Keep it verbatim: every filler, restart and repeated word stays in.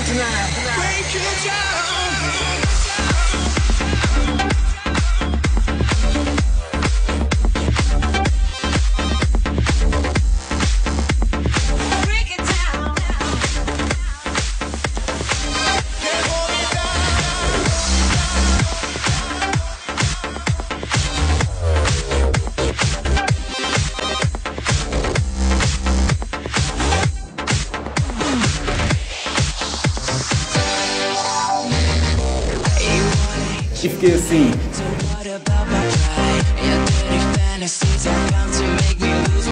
tonight. Break it down. Break it down. Can't hold it down. E fiquei assim. So what about my pride? Your dirty fantasies are bound to make me